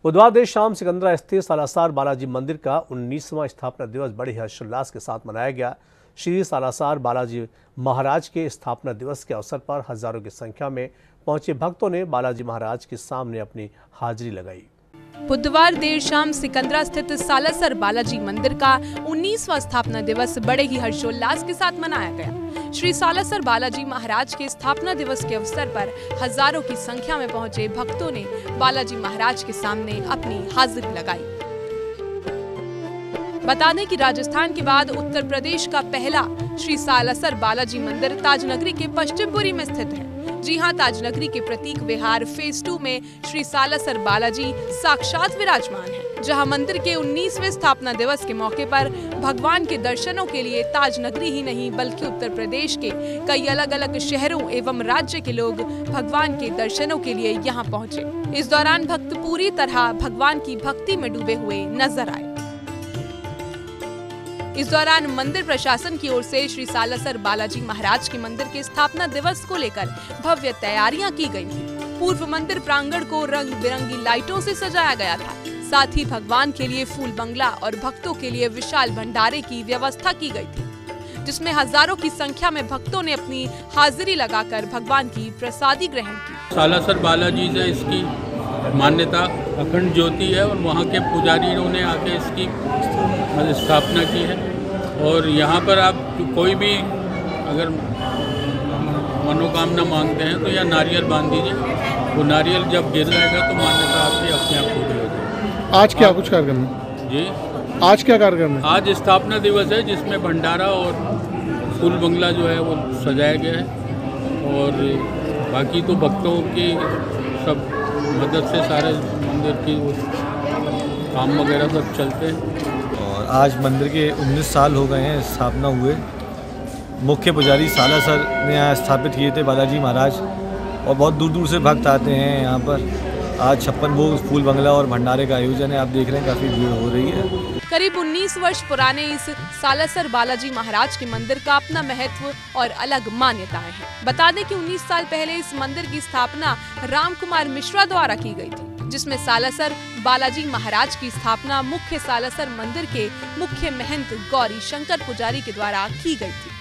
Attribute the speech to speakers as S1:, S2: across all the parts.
S1: बुधवार देर शाम सिकंदरा स्थित सालासर बालाजी मंदिर का 19वां स्थापना दिवस बड़े हर्षोल्लास के साथ मनाया गया। श्री सालासर बालाजी महाराज के स्थापना दिवस के अवसर पर हजारों की संख्या में पहुंचे भक्तों ने बालाजी महाराज के सामने अपनी हाजिरी लगाई।
S2: बुधवार देर शाम सिकंदरा स्थित सालासर बालाजी मंदिर का 19वां स्थापना दिवस बड़े ही हर्षोल्लास के साथ मनाया गया। श्री सालासर बालाजी महाराज के स्थापना दिवस के अवसर पर हजारों की संख्या में पहुंचे भक्तों ने बालाजी महाराज के सामने अपनी हाजिरी लगाई। बता दें कि राजस्थान के बाद उत्तर प्रदेश का पहला श्री सालासर बालाजी मंदिर ताजनगरी के पश्चिमपुरी में स्थित है। जी हां, ताजनगरी के प्रतीक विहार फेज 2 में श्री सालासर बालाजी साक्षात विराजमान है, जहां मंदिर के 19वें स्थापना दिवस के मौके पर भगवान के दर्शनों के लिए ताजनगरी ही नहीं बल्कि उत्तर प्रदेश के कई अलग अलग शहरों एवं राज्य के लोग भगवान के दर्शनों के लिए यहां पहुंचे। इस दौरान भक्त पूरी तरह भगवान की भक्ति में डूबे हुए नजर आए। इस दौरान मंदिर प्रशासन की ओर से श्री सालासर बालाजी महाराज के मंदिर के स्थापना दिवस को लेकर भव्य तैयारियां की गई थी। पूर्व मंदिर प्रांगण को रंग बिरंगी लाइटों से सजाया गया था। साथ ही भगवान के लिए फूल बंगला और भक्तों के लिए विशाल भंडारे की व्यवस्था की गई थी, जिसमें हजारों की संख्या में भक्तों ने अपनी हाजिरी लगाकर भगवान की प्रसादी ग्रहण की।
S3: सालासर बालाजी से इसकी मान्यता अखंड ज्योति है और वहाँ के पुजारियों ने आके इसकी स्थापना की है। और यहाँ पर आप कोई भी अगर मनोकामना मांगते हैं तो या नारियल बांध दीजिए, वो नारियल जब गिर जाएगा तो मान्यता आपकी अपने आप पूरी हो जाएगी।
S4: आज क्या कुछ कार्यक्रम है
S3: जी?
S4: आज क्या कार्यक्रम है?
S3: आज स्थापना दिवस है, जिसमें भंडारा और फूल बंगला जो है वो सजाया गया है और बाकी तो भक्तों की सब मदद से सारे मंदिर की काम वगैरह सब चलते हैं।
S5: और आज मंदिर के 19 साल हो गए हैं स्थापना हुए। मुख्य पुजारी सालासर ने यहाँ स्थापित किए थे बालाजी महाराज, और बहुत दूर दूर से भक्त आते हैं यहाँ पर। आज 56 भोग फूल बंगला और भंडारे का आयोजन है। आप देख रहे हैं काफ़ी भीड़ हो रही है।
S2: करीब 19 वर्ष पुराने इस सालासर बालाजी महाराज के मंदिर का अपना महत्व और अलग मान्यताएं हैं। बता दें कि 19 साल पहले इस मंदिर की स्थापना राम कुमार मिश्रा द्वारा की गई थी, जिसमें सालासर बालाजी महाराज की स्थापना मुख्य सालासर मंदिर के मुख्य महंत गौरी शंकर पुजारी के द्वारा की गई थी।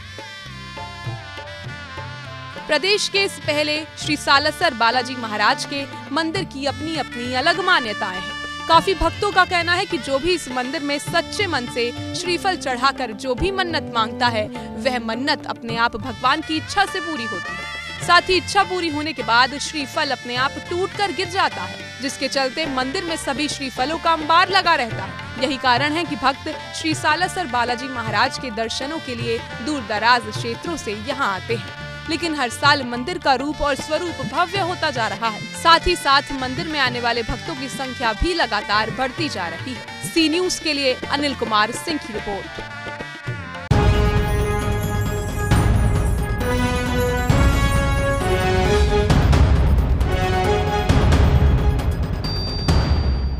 S2: प्रदेश के इस पहले श्री सालासर बालाजी महाराज के मंदिर की अपनी अपनी अलग मान्यताएं हैं। काफी भक्तों का कहना है कि जो भी इस मंदिर में सच्चे मन से श्रीफल चढ़ाकर जो भी मन्नत मांगता है, वह मन्नत अपने आप भगवान की इच्छा से पूरी होती है। साथ ही इच्छा पूरी होने के बाद श्रीफल अपने आप टूटकर गिर जाता है, जिसके चलते मंदिर में सभी श्रीफलों का अंबार लगा रहता है। यही कारण है कि भक्त श्री सालासर बालाजी महाराज के दर्शनों के लिए दूर दराज क्षेत्रों से यहाँ आते हैं। लेकिन हर साल मंदिर का रूप और स्वरूप भव्य होता जा रहा है। साथ ही साथ मंदिर में आने वाले भक्तों की संख्या भी लगातार बढ़ती जा रही है। सी न्यूज़ के लिए अनिल कुमार सिंह की रिपोर्ट।